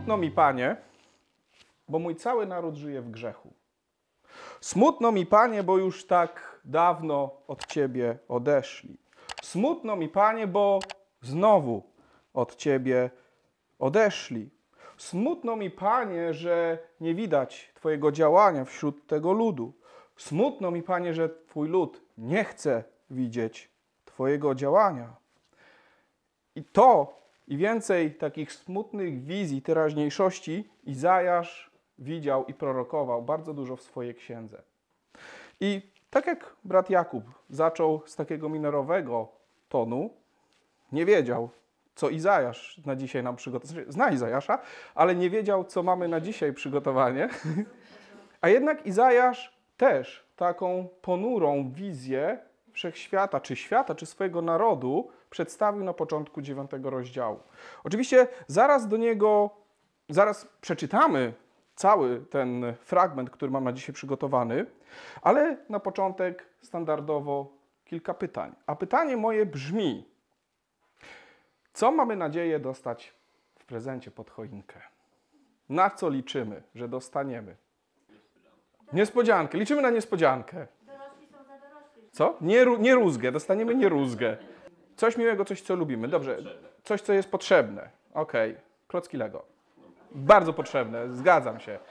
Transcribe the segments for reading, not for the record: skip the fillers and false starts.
Smutno mi, Panie, bo mój cały naród żyje w grzechu. Smutno mi, Panie, bo już tak dawno od Ciebie odeszli. Smutno mi, Panie, bo znowu od Ciebie odeszli. Smutno mi, Panie, że nie widać Twojego działania wśród tego ludu. Smutno mi, Panie, że Twój lud nie chce widzieć Twojego działania. I to i więcej takich smutnych wizji teraźniejszości Izajasz widział i prorokował bardzo dużo w swojej księdze. I tak jak brat Jakub zaczął z takiego minorowego tonu, nie wiedział, co Izajasz na dzisiaj nam przygotował. Zna Izajasza, ale nie wiedział, co mamy na dzisiaj przygotowanie. A jednak Izajasz też taką ponurą wizję wszechświata, czy swojego narodu przedstawił na początku 9 rozdziału. Oczywiście zaraz przeczytamy cały ten fragment, który mam na dzisiaj przygotowany, ale na początek standardowo kilka pytań. A pytanie moje brzmi: co mamy nadzieję dostać w prezencie pod choinkę? Na co liczymy, że dostaniemy? Niespodziankę. Liczymy na niespodziankę. Co? Nie rózgę. Dostaniemy nie rózgę. Coś miłego, coś, co lubimy. Dobrze. Coś, co jest potrzebne. Okej. Klocki Lego. Bardzo potrzebne. Zgadzam się.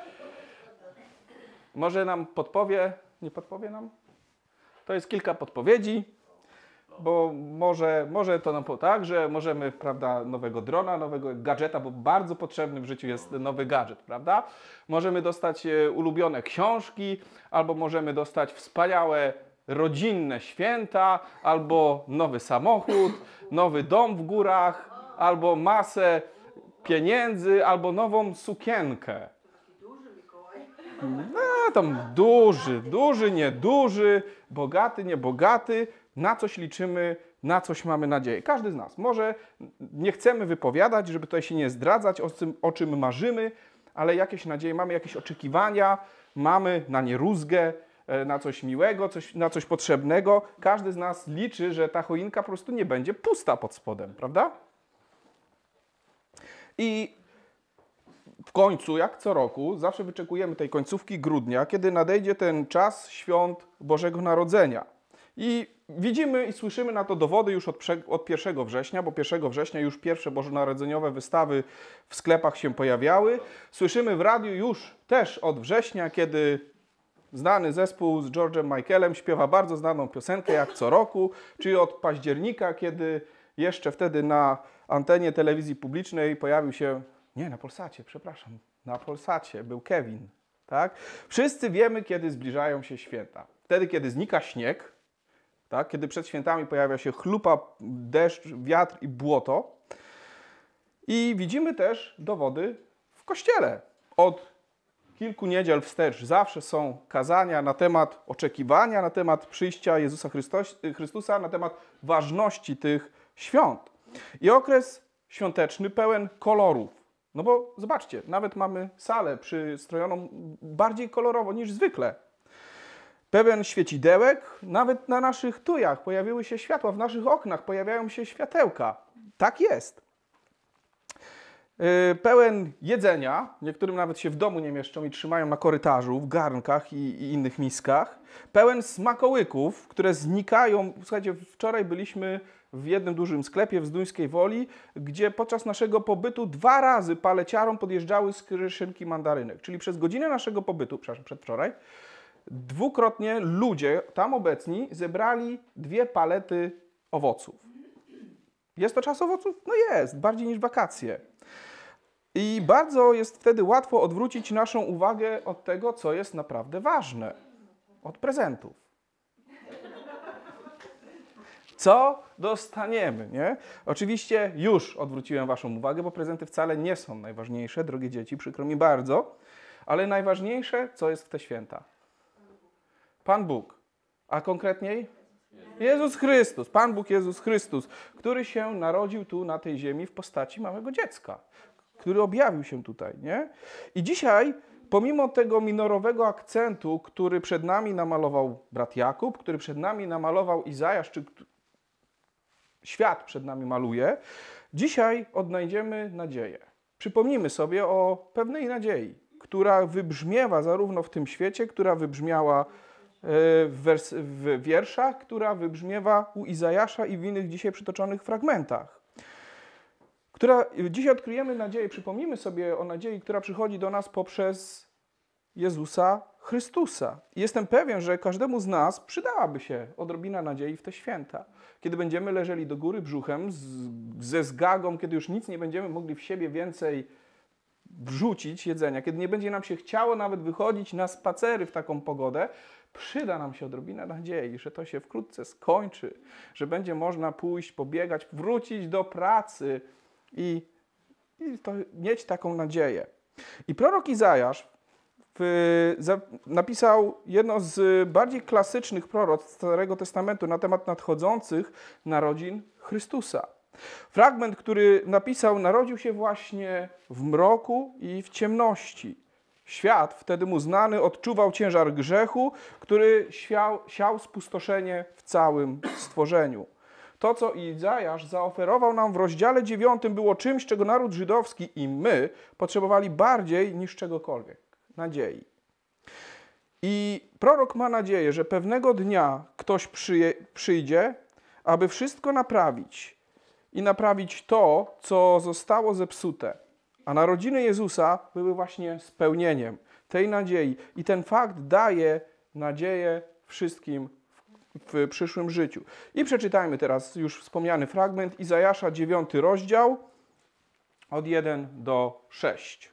Może nam podpowie? Nie podpowie nam? To jest kilka podpowiedzi, bo może to nam tak, że możemy, prawda, nowego drona, nowego gadżeta, bo bardzo potrzebny w życiu jest nowy gadżet, prawda? Możemy dostać ulubione książki, albo możemy dostać wspaniałe rodzinne święta, albo nowy samochód, nowy dom w górach, albo masę pieniędzy, albo nową sukienkę. No, tam duży, nieduży, bogaty, niebogaty. Na coś liczymy, na coś mamy nadzieję. Każdy z nas. Może nie chcemy wypowiadać, żeby tutaj się nie zdradzać, o czym marzymy, ale jakieś nadzieje, mamy jakieś oczekiwania, mamy na nierózgę, na coś miłego, na coś potrzebnego. Każdy z nas liczy, że ta choinka po prostu nie będzie pusta pod spodem, prawda? I w końcu, jak co roku, zawsze wyczekujemy tej końcówki grudnia, kiedy nadejdzie ten czas świąt Bożego Narodzenia. I widzimy i słyszymy na to dowody już od 1 września, bo 1 września już pierwsze bożonarodzeniowe wystawy w sklepach się pojawiały. Słyszymy w radiu już też od września, kiedy znany zespół z George'em Michaelem śpiewa bardzo znaną piosenkę jak co roku, czyli od października, kiedy jeszcze wtedy na antenie telewizji publicznej pojawił się, nie, na Polsacie, przepraszam, na Polsacie był Kevin, tak? Wszyscy wiemy, kiedy zbliżają się święta. Wtedy, kiedy znika śnieg, tak? Kiedy przed świętami pojawia się chlupa, deszcz, wiatr i błoto. I widzimy też dowody w Kościele. Od kilku niedziel wstecz zawsze są kazania na temat oczekiwania, na temat przyjścia Jezusa Chrystusa, na temat ważności tych świąt. I okres świąteczny pełen kolorów. No bo zobaczcie, nawet mamy salę przystrojoną bardziej kolorowo niż zwykle. Pełen świecidełek, nawet na naszych tujach pojawiły się światła, w naszych oknach pojawiają się światełka. Tak jest. Pełen jedzenia, niektórym nawet się w domu nie mieszczą i trzymają na korytarzu, w garnkach i innych miskach. Pełen smakołyków, które znikają. Słuchajcie, wczoraj byliśmy w jednym dużym sklepie w Zduńskiej Woli, gdzie podczas naszego pobytu 2 razy paleciarom podjeżdżały skrzynki mandarynek. Czyli przez godzinę naszego pobytu, przepraszam, przedwczoraj, 2-krotnie ludzie tam obecni zebrali 2 palety owoców. Jest to czas owoców? No jest, bardziej niż wakacje. I bardzo jest wtedy łatwo odwrócić naszą uwagę od tego, co jest naprawdę ważne. Od prezentów. Co dostaniemy, nie? Oczywiście już odwróciłem waszą uwagę, bo prezenty wcale nie są najważniejsze, drogie dzieci, przykro mi bardzo. Ale najważniejsze, co jest w te święta? Pan Bóg. A konkretniej? Jezus Chrystus. Pan Bóg Jezus Chrystus, który się narodził tu na tej ziemi w postaci małego dziecka, który objawił się tutaj, nie? I dzisiaj, pomimo tego minorowego akcentu, który przed nami namalował brat Jakub, który przed nami namalował Izajasz, czy świat przed nami maluje, dzisiaj odnajdziemy nadzieję. przypomnijmy sobie o pewnej nadziei, która wybrzmiewa zarówno w tym świecie, która wybrzmiała w wierszach, która wybrzmiewa u Izajasza i w innych dzisiaj przytoczonych fragmentach. Dzisiaj odkryjemy nadzieję, przypomnimy sobie o nadziei, która przychodzi do nas poprzez Jezusa Chrystusa. I jestem pewien, że każdemu z nas przydałaby się odrobina nadziei w te święta. Kiedy będziemy leżeli do góry brzuchem, ze zgagą, kiedy już nic nie będziemy mogli w siebie więcej wrzucić jedzenia, kiedy nie będzie nam się chciało nawet wychodzić na spacery w taką pogodę, przyda nam się odrobina nadziei, że to się wkrótce skończy, że będzie można pójść, pobiegać, wrócić do pracy i mieć taką nadzieję. I prorok Izajasz napisał jedno z bardziej klasycznych proroctw Starego Testamentu na temat nadchodzących narodzin Chrystusa. Fragment, który napisał, narodził się właśnie w mroku i w ciemności. Świat, wtedy mu znany, odczuwał ciężar grzechu, który siał spustoszenie w całym stworzeniu. To, co Izajasz zaoferował nam w rozdziale 9, było czymś, czego naród żydowski i my potrzebowali bardziej niż czegokolwiek. Nadziei. I prorok ma nadzieję, że pewnego dnia ktoś przyjdzie, aby wszystko naprawić i naprawić to, co zostało zepsute. A narodziny Jezusa były właśnie spełnieniem tej nadziei. I ten fakt daje nadzieję wszystkim w przyszłym życiu. I przeczytajmy teraz już wspomniany fragment Izajasza 9 rozdział od 1 do 6.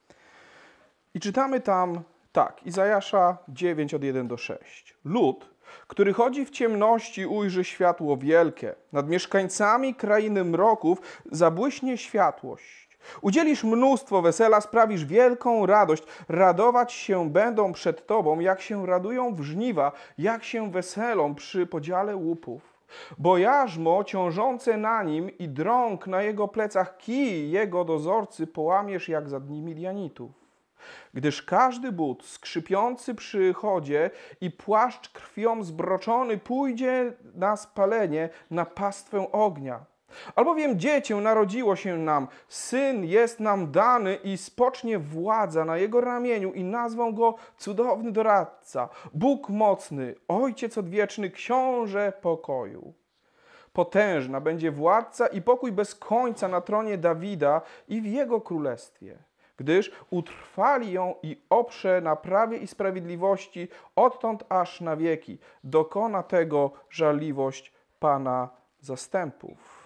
I czytamy tam tak, Izajasza 9 od 1 do 6. Lud, który chodzi w ciemności, ujrzy światło wielkie. Nad mieszkańcami krainy mroków zabłyśnie światłość. Udzielisz mnóstwo wesela, sprawisz wielką radość. Radować się będą przed Tobą, jak się radują w żniwa, jak się weselą przy podziale łupów. Bo jarzmo ciążące na nim i drąg na jego plecach, kij jego dozorcy połamiesz jak za dni Midianitów. Gdyż każdy but skrzypiący przy chodzie i płaszcz krwią zbroczony pójdzie na spalenie, na pastwę ognia. Albowiem dziecię narodziło się nam, syn jest nam dany i spocznie władza na jego ramieniu i nazwą go cudowny doradca, Bóg mocny, Ojciec odwieczny, książę pokoju. Potężna będzie władca i pokój bez końca na tronie Dawida i w jego królestwie. Gdyż utrwali ją i oprze na prawie i sprawiedliwości odtąd aż na wieki. Dokona tego żarliwość Pana zastępów.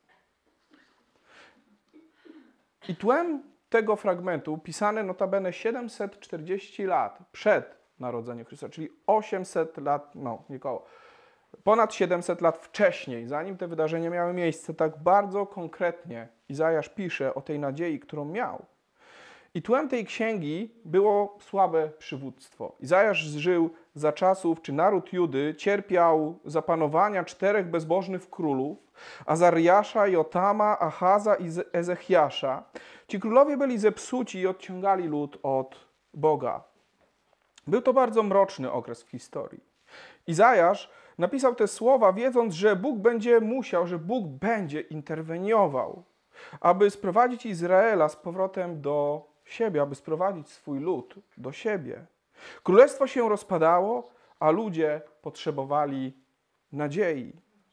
I tłem tego fragmentu, pisane notabene 740 lat przed narodzeniem Chrystusa, czyli 800 lat, ponad 700 lat wcześniej, zanim te wydarzenia miały miejsce, tak bardzo konkretnie Izajasz pisze o tej nadziei, którą miał. I tłem tej księgi było słabe przywództwo. Izajasz żył za czasów, czy naród Judy cierpiał za panowania 4 bezbożnych królów, Azariasza, Jotama, Achaza i Ezechiasza. Ci królowie byli zepsuci i odciągali lud od Boga. Był to bardzo mroczny okres w historii. Izajasz napisał te słowa, wiedząc, że Bóg będzie musiał, że Bóg będzie interweniował, aby sprowadzić Izraela z powrotem do siebie, aby sprowadzić swój lud do siebie. Królestwo się rozpadało, a ludzie potrzebowali nadziei.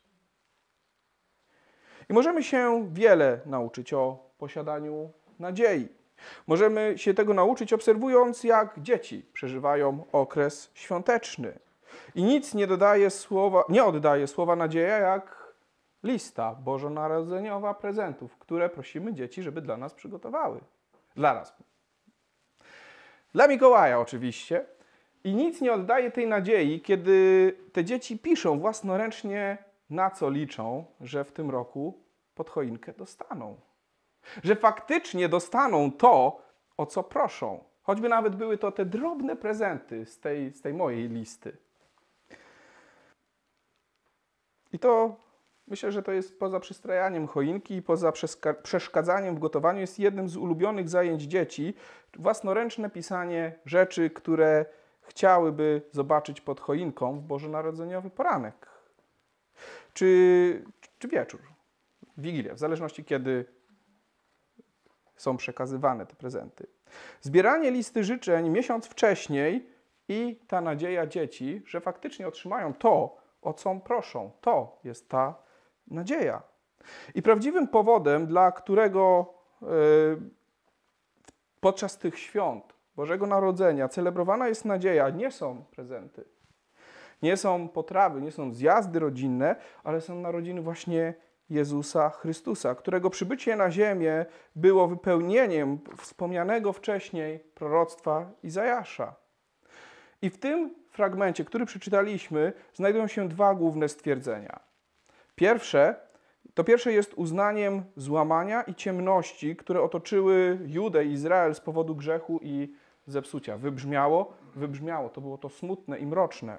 I możemy się wiele nauczyć o posiadaniu nadziei. Możemy się tego nauczyć obserwując, jak dzieci przeżywają okres świąteczny. I nic nie oddaje słowa nadzieja jak lista bożonarodzeniowa prezentów, które prosimy dzieci, żeby dla nas przygotowały. Dla nas. Dla Mikołaja oczywiście. I nic nie oddaje tej nadziei, kiedy te dzieci piszą własnoręcznie, na co liczą, że w tym roku pod choinkę dostaną. Że faktycznie dostaną to, o co proszą. Choćby nawet były to te drobne prezenty z tej mojej listy. I to myślę, że to jest poza przystrajaniem choinki i poza przeszkadzaniem w gotowaniu jest jednym z ulubionych zajęć dzieci własnoręczne pisanie rzeczy, które chciałyby zobaczyć pod choinką w bożonarodzeniowy poranek. Czy wieczór, Wigilię, w zależności kiedy są przekazywane te prezenty. Zbieranie listy życzeń miesiąc wcześniej i ta nadzieja dzieci, że faktycznie otrzymają to, o co proszą. To jest ta nadzieja. I prawdziwym powodem, dla którego podczas tych świąt Bożego Narodzenia celebrowana jest nadzieja, nie są prezenty, nie są potrawy, nie są zjazdy rodzinne, ale są narodziny właśnie Jezusa Chrystusa, którego przybycie na ziemię było wypełnieniem wspomnianego wcześniej proroctwa Izajasza. I w tym fragmencie, który przeczytaliśmy, znajdują się dwa główne stwierdzenia. Pierwsze jest uznaniem złamania i ciemności, które otoczyły Judę i Izrael z powodu grzechu i zepsucia. Wybrzmiało, to było to smutne i mroczne.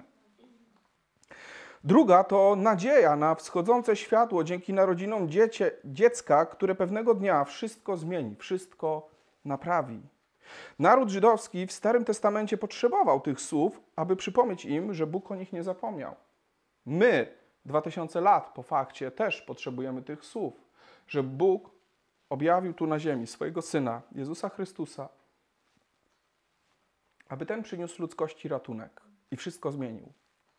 Druga to nadzieja na wschodzące światło dzięki narodzinom dziecka, które pewnego dnia wszystko zmieni, wszystko naprawi. Naród żydowski w Starym Testamencie potrzebował tych słów, aby przypomnieć im, że Bóg o nich nie zapomniał. My, 2000 lat po fakcie, też potrzebujemy tych słów, że Bóg objawił tu na ziemi swojego Syna, Jezusa Chrystusa, aby ten przyniósł ludzkości ratunek i wszystko zmienił.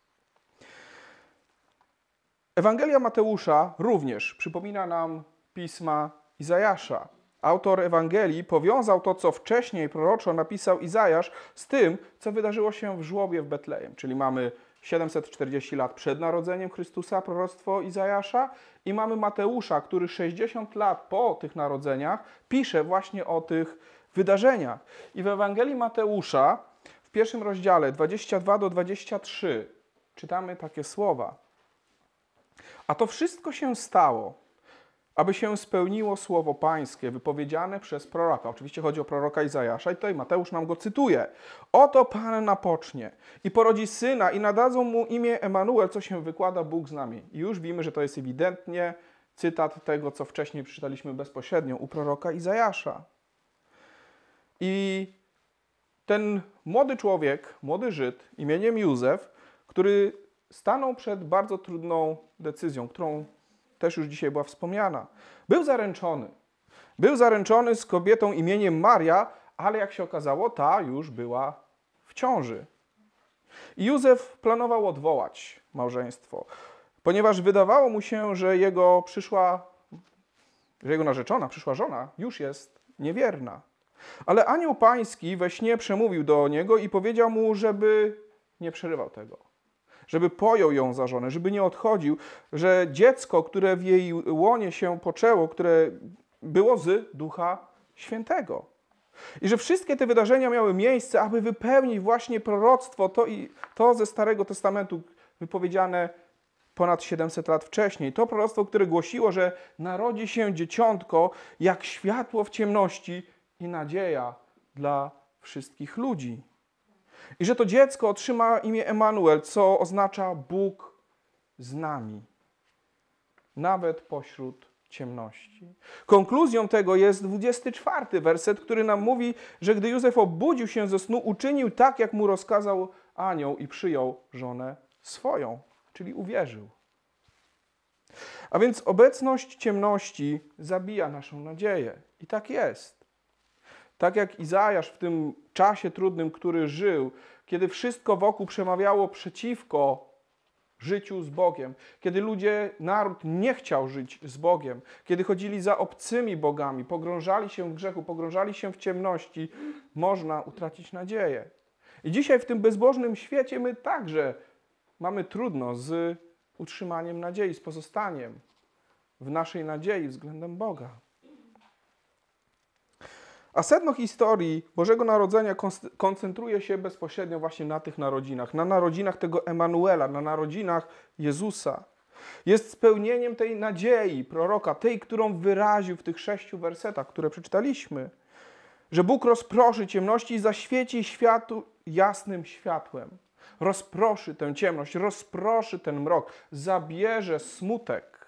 Ewangelia Mateusza również przypomina nam pisma Izajasza. Autor Ewangelii powiązał to, co wcześniej proroczo napisał Izajasz, z tym, co wydarzyło się w żłobie w Betlejem. Czyli mamy 740 lat przed narodzeniem Chrystusa, proroctwo Izajasza, i mamy Mateusza, który 60 lat po tych narodzeniach pisze właśnie o tych wydarzeniach. I w Ewangelii Mateusza w pierwszym rozdziale 22-23 czytamy takie słowa. A to wszystko się stało, aby się spełniło słowo pańskie wypowiedziane przez proroka. Oczywiście chodzi o proroka Izajasza i tutaj Mateusz nam go cytuje. Oto Pan napocznie i porodzi syna i nadadzą mu imię Emanuel, co się wykłada Bóg z nami. I już wiemy, że to jest ewidentnie cytat tego, co wcześniej przeczytaliśmy bezpośrednio u proroka Izajasza. I ten młody człowiek, młody Żyd imieniem Józef, który stanął przed bardzo trudną decyzją, którą też już dzisiaj była wspomniana. Był zaręczony. Był zaręczony z kobietą imieniem Maria, ale jak się okazało, ta już była w ciąży. I Józef planował odwołać małżeństwo, ponieważ wydawało mu się, że jego narzeczona, przyszła żona już jest niewierna. Ale anioł pański we śnie przemówił do niego i powiedział mu, żeby nie przerywał tego. Żeby pojął ją za żonę, żeby nie odchodził, że dziecko, które w jej łonie się poczęło, które było z Ducha Świętego. I że wszystkie te wydarzenia miały miejsce, aby wypełnić właśnie proroctwo, to ze Starego Testamentu wypowiedziane ponad 700 lat wcześniej. To proroctwo, które głosiło, że narodzi się dzieciątko jak światło w ciemności i nadzieja dla wszystkich ludzi. I że to dziecko otrzyma imię Emanuel, co oznacza Bóg z nami, nawet pośród ciemności. Konkluzją tego jest 24 werset, który nam mówi, że gdy Józef obudził się ze snu, uczynił tak, jak mu rozkazał anioł i przyjął żonę swoją, czyli uwierzył. A więc obecność ciemności zabija naszą nadzieję. I tak jest. Tak jak Izajasz w tym czasie trudnym, który żył, kiedy wszystko wokół przemawiało przeciwko życiu z Bogiem, kiedy naród nie chciał żyć z Bogiem, kiedy chodzili za obcymi bogami, pogrążali się w grzechu, pogrążali się w ciemności, można utracić nadzieję. I dzisiaj w tym bezbożnym świecie my także mamy trudno z utrzymaniem nadziei, z pozostaniem w naszej nadziei względem Boga. A sedno historii Bożego Narodzenia koncentruje się bezpośrednio właśnie na tych narodzinach, na narodzinach tego Emanuela, na narodzinach Jezusa. Jest spełnieniem tej nadziei proroka, tej, którą wyraził w tych 6 wersetach, które przeczytaliśmy, że Bóg rozproszy ciemności i zaświeci światu jasnym światłem. Rozproszy tę ciemność, rozproszy ten mrok, zabierze smutek.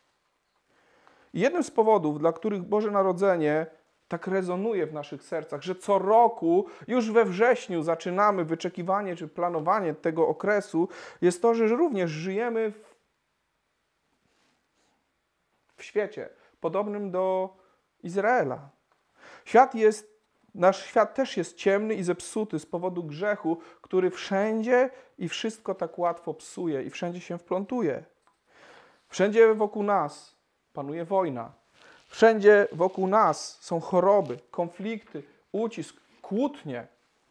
I jednym z powodów, dla których Boże Narodzenie tak rezonuje w naszych sercach, że co roku, już we wrześniu zaczynamy wyczekiwanie czy planowanie tego okresu, jest to, że również żyjemy w świecie podobnym do Izraela. Nasz świat też jest ciemny i zepsuty z powodu grzechu, który wszędzie i wszystko tak łatwo psuje i wszędzie się wplątuje. Wszędzie wokół nas panuje wojna. Wszędzie wokół nas są choroby, konflikty, ucisk, kłótnie.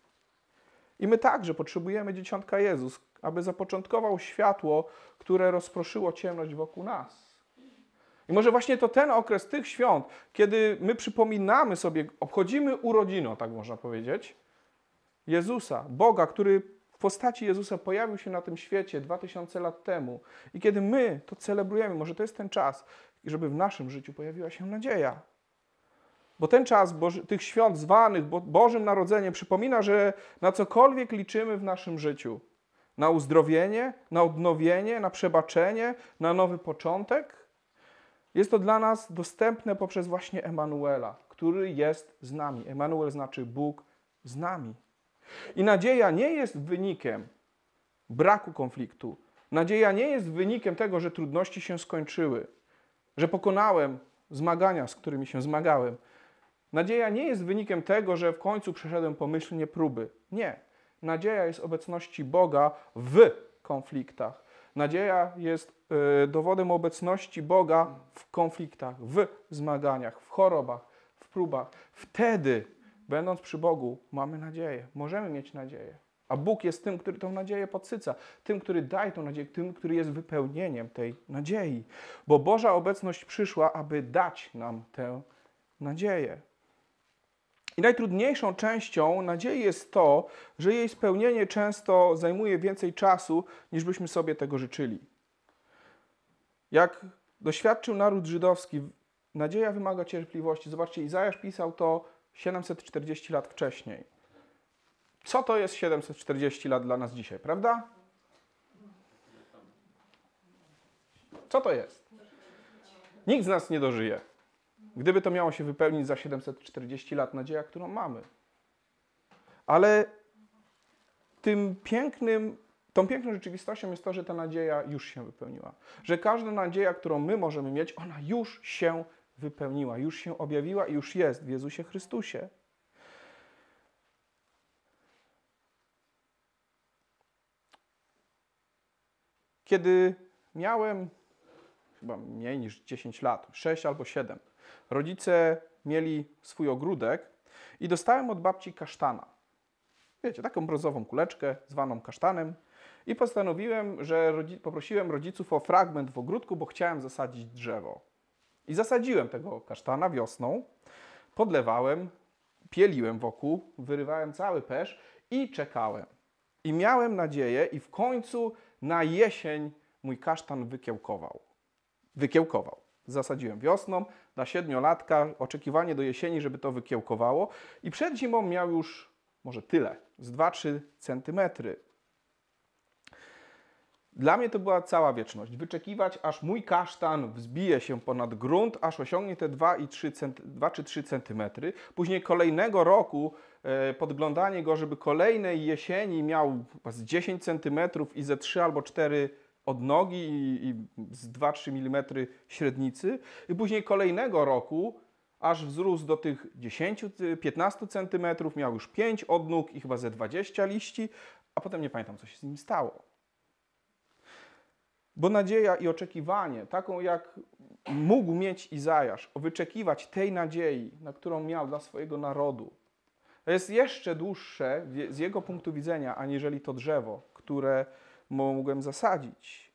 I my także potrzebujemy Dzieciątka Jezus, aby zapoczątkował światło, które rozproszyło ciemność wokół nas. I może właśnie to ten okres tych świąt, kiedy my przypominamy sobie, obchodzimy urodziny, tak można powiedzieć, Jezusa, Boga, który w postaci Jezusa pojawił się na tym świecie 2000 lat temu. I kiedy my to celebrujemy, może to jest ten czas, żeby w naszym życiu pojawiła się nadzieja. Bo ten czas tych świąt zwanych Bożym Narodzeniem przypomina, że na cokolwiek liczymy w naszym życiu, na uzdrowienie, na odnowienie, na przebaczenie, na nowy początek, jest to dla nas dostępne poprzez właśnie Emanuela, który jest z nami. Emanuel znaczy Bóg z nami. I nadzieja nie jest wynikiem braku konfliktu. Nadzieja nie jest wynikiem tego, że trudności się skończyły, że pokonałem zmagania, z którymi się zmagałem. Nadzieja nie jest wynikiem tego, że w końcu przeszedłem pomyślnie próby. Nie. Nadzieja jest obecności Boga w konfliktach. Nadzieja jest dowodem obecności Boga w konfliktach, w zmaganiach, w chorobach, w próbach. Wtedy, będąc przy Bogu, mamy nadzieję. Możemy mieć nadzieję. A Bóg jest tym, który tę nadzieję podsyca. Tym, który daje tę nadzieję. Tym, który jest wypełnieniem tej nadziei. Bo Boża obecność przyszła, aby dać nam tę nadzieję. I najtrudniejszą częścią nadziei jest to, że jej spełnienie często zajmuje więcej czasu, niż byśmy sobie tego życzyli. Jak doświadczył naród żydowski, nadzieja wymaga cierpliwości. Zobaczcie, Izajasz pisał to 740 lat wcześniej. Co to jest 740 lat dla nas dzisiaj, prawda? Co to jest? Nikt z nas nie dożyje. Gdyby to miało się wypełnić za 740 lat, nadzieja, którą mamy. Ale tą piękną rzeczywistością jest to, że ta nadzieja już się wypełniła. Że każda nadzieja, którą my możemy mieć, ona już się wypełniła, już się objawiła i już jest w Jezusie Chrystusie. Kiedy miałem chyba mniej niż 10 lat, 6 albo 7, rodzice mieli swój ogródek i dostałem od babci kasztana. Wiecie, taką brązową kuleczkę zwaną kasztanem i postanowiłem, że poprosiłem rodziców o fragment w ogródku, bo chciałem zasadzić drzewo. I zasadziłem tego kasztana wiosną, podlewałem, pieliłem wokół, wyrywałem cały pesz i czekałem. I miałem nadzieję i w końcu na jesień mój kasztan wykiełkował. Zasadziłem wiosną, na 7-latka, oczekiwanie do jesieni, żeby to wykiełkowało i przed zimą miał już może tyle, z 2-3 centymetry. Dla mnie to była cała wieczność. Wyczekiwać, aż mój kasztan wzbije się ponad grunt, aż osiągnie te 2 czy 3 centymetry. Później kolejnego roku podglądanie go, żeby kolejnej jesieni miał z 10 centymetrów i ze 3 albo 4 odnogi i z 2-3 mm średnicy. I później kolejnego roku aż wzrósł do tych 10-15 centymetrów, miał już 5 odnóg i chyba ze 20 liści, a potem nie pamiętam, co się z nim stało. Bo nadzieja i oczekiwanie, taką jak mógł mieć Izajasz, wyczekiwać tej nadziei, na którą miał dla swojego narodu, to jest jeszcze dłuższe z jego punktu widzenia, aniżeli to drzewo, które mogłem zasadzić.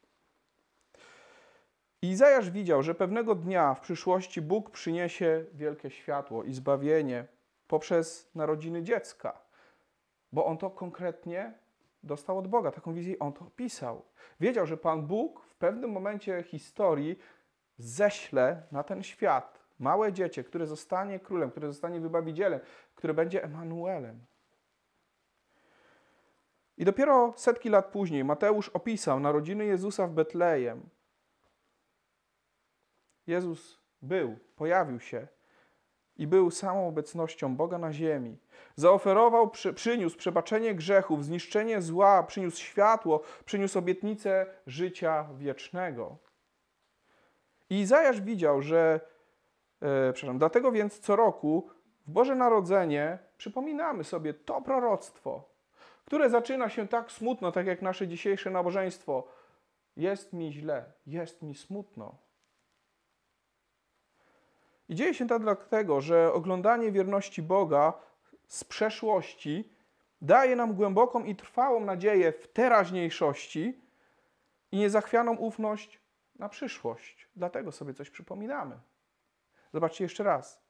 I Izajasz widział, że pewnego dnia w przyszłości Bóg przyniesie wielkie światło i zbawienie poprzez narodziny dziecka, bo on to konkretnie dostał od Boga, taką wizję on to opisał. Wiedział, że Pan Bóg w pewnym momencie historii ześle na ten świat małe dziecię, które zostanie królem, które zostanie wybawicielem, które będzie Emanuelem. I dopiero setki lat później Mateusz opisał narodziny Jezusa w Betlejem. Jezus pojawił się i był samą obecnością Boga na ziemi. Zaoferował, przyniósł przebaczenie grzechów, zniszczenie zła, przyniósł światło, przyniósł obietnicę życia wiecznego. I Izajasz widział, dlatego więc co roku w Boże Narodzenie przypominamy sobie to proroctwo, które zaczyna się tak smutno, tak jak nasze dzisiejsze nabożeństwo. Jest mi źle, jest mi smutno. I dzieje się tak dlatego, że oglądanie wierności Boga z przeszłości daje nam głęboką i trwałą nadzieję w teraźniejszości i niezachwianą ufność na przyszłość. Dlatego sobie coś przypominamy. Zobaczcie jeszcze raz.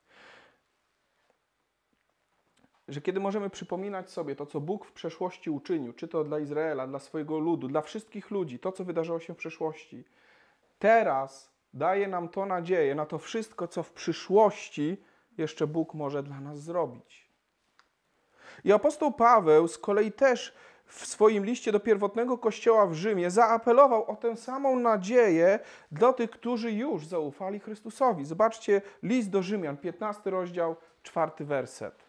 Że kiedy możemy przypominać sobie to, co Bóg w przeszłości uczynił, czy to dla Izraela, dla swojego ludu, dla wszystkich ludzi, to, co wydarzyło się w przeszłości, teraz daje nam to nadzieję na to wszystko, co w przyszłości jeszcze Bóg może dla nas zrobić. I apostoł Paweł z kolei też w swoim liście do pierwotnego kościoła w Rzymie zaapelował o tę samą nadzieję dla tych, którzy już zaufali Chrystusowi. Zobaczcie list do Rzymian, 15 rozdział, 4 werset.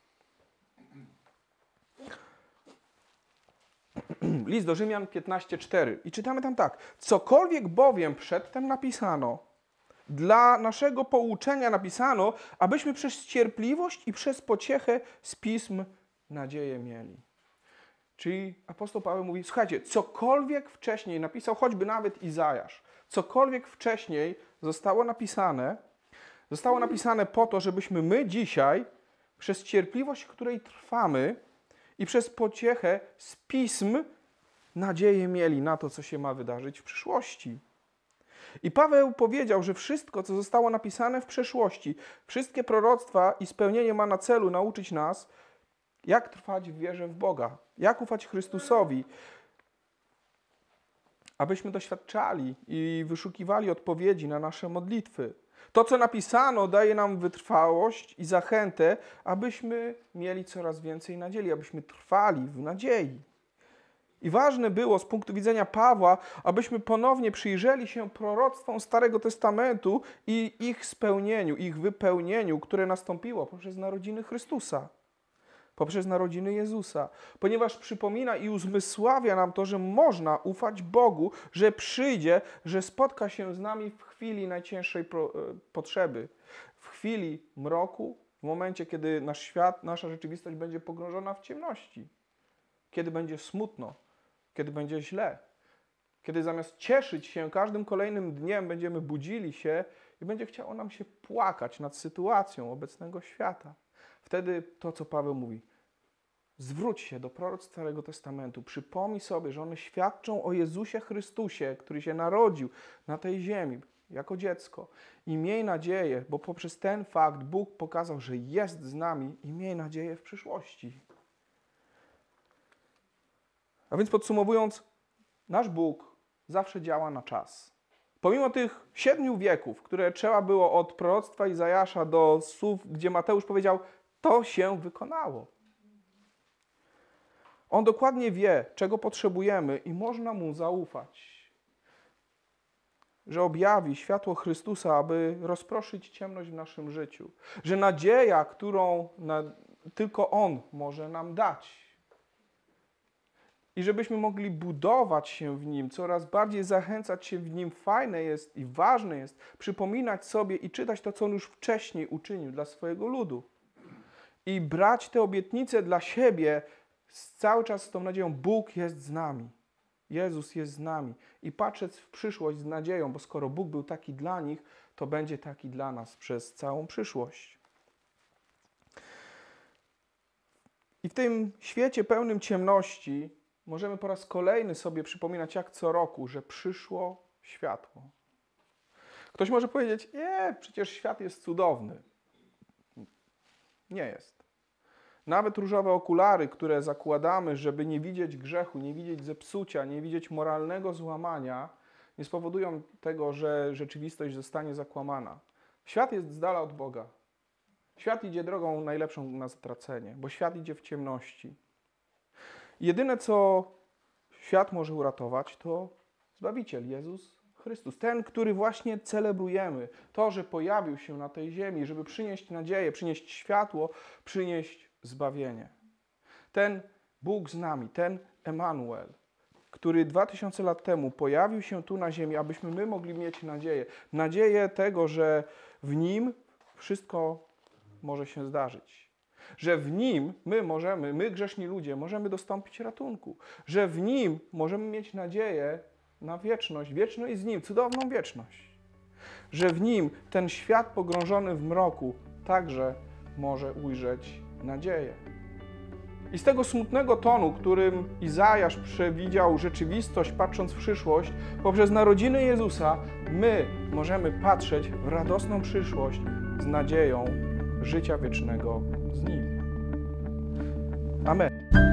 List do Rzymian 15:4 i czytamy tam tak. Cokolwiek bowiem przedtem napisano, dla naszego pouczenia napisano, abyśmy przez cierpliwość i przez pociechę z Pism nadzieję mieli. Czyli apostoł Paweł mówi, słuchajcie, cokolwiek wcześniej napisał, choćby nawet Izajasz, cokolwiek wcześniej zostało napisane po to, żebyśmy my dzisiaj przez cierpliwość, w której trwamy i przez pociechę z Pism nadzieję mieli na to, co się ma wydarzyć w przyszłości. I Paweł powiedział, że wszystko, co zostało napisane w przeszłości, wszystkie proroctwa i spełnienie ma na celu nauczyć nas, jak trwać w wierze w Boga, jak ufać Chrystusowi, abyśmy doświadczali i wyszukiwali odpowiedzi na nasze modlitwy. To, co napisano, daje nam wytrwałość i zachętę, abyśmy mieli coraz więcej nadziei, abyśmy trwali w nadziei. I ważne było z punktu widzenia Pawła, abyśmy ponownie przyjrzeli się proroctwom Starego Testamentu i ich spełnieniu, ich wypełnieniu, które nastąpiło poprzez narodziny Chrystusa, poprzez narodziny Jezusa. Ponieważ przypomina i uzmysławia nam to, że można ufać Bogu, że przyjdzie, że spotka się z nami w chwili najcięższej potrzeby, w chwili mroku, w momencie, kiedy nasz świat, nasza rzeczywistość będzie pogrążona w ciemności, kiedy będzie smutno, kiedy będzie źle, kiedy zamiast cieszyć się każdym kolejnym dniem będziemy budzili się i będzie chciało nam się płakać nad sytuacją obecnego świata. Wtedy to, co Paweł mówi, zwróć się do proroctw Starego Testamentu, przypomnij sobie, że one świadczą o Jezusie Chrystusie, który się narodził na tej ziemi jako dziecko i miej nadzieję, bo poprzez ten fakt Bóg pokazał, że jest z nami i miej nadzieję w przyszłości. A więc podsumowując, nasz Bóg zawsze działa na czas. Pomimo tych 7 wieków, które trzeba było od proroctwa Izajasza do słów, gdzie Mateusz powiedział, to się wykonało. On dokładnie wie, czego potrzebujemy i można Mu zaufać. Że objawi światło Chrystusa, aby rozproszyć ciemność w naszym życiu. Że nadzieja, którą tylko On może nam dać. I żebyśmy mogli budować się w Nim, coraz bardziej zachęcać się w Nim. Fajne jest i ważne jest przypominać sobie i czytać to, co On już wcześniej uczynił dla swojego ludu. I brać te obietnice dla siebie cały czas z tą nadzieją. Bóg jest z nami. Jezus jest z nami. I patrzeć w przyszłość z nadzieją, bo skoro Bóg był taki dla nich, to będzie taki dla nas przez całą przyszłość. I w tym świecie pełnym ciemności możemy po raz kolejny sobie przypominać, jak co roku, że przyszło światło. Ktoś może powiedzieć, przecież świat jest cudowny. Nie jest. Nawet różowe okulary, które zakładamy, żeby nie widzieć grzechu, nie widzieć zepsucia, nie widzieć moralnego złamania, nie spowodują tego, że rzeczywistość zostanie zakłamana. Świat jest z dala od Boga. Świat idzie drogą najlepszą na zatracenie, bo świat idzie w ciemności. Jedyne, co świat może uratować, to Zbawiciel, Jezus Chrystus. Ten, który właśnie celebrujemy. To, że pojawił się na tej ziemi, żeby przynieść nadzieję, przynieść światło, przynieść zbawienie. Ten Bóg z nami, ten Emanuel, który 2000 lat temu pojawił się tu na ziemi, abyśmy my mogli mieć nadzieję. Nadzieję tego, że w Nim wszystko może się zdarzyć. Że w Nim my grzeszni ludzie, możemy dostąpić ratunku. Że w Nim możemy mieć nadzieję na wieczność, wieczność z Nim, cudowną wieczność. Że w Nim ten świat pogrążony w mroku także może ujrzeć nadzieję. I z tego smutnego tonu, którym Izajasz przewidział rzeczywistość, patrząc w przyszłość, poprzez narodziny Jezusa, my możemy patrzeć w radosną przyszłość z nadzieją życia wiecznego z Nim. Amen.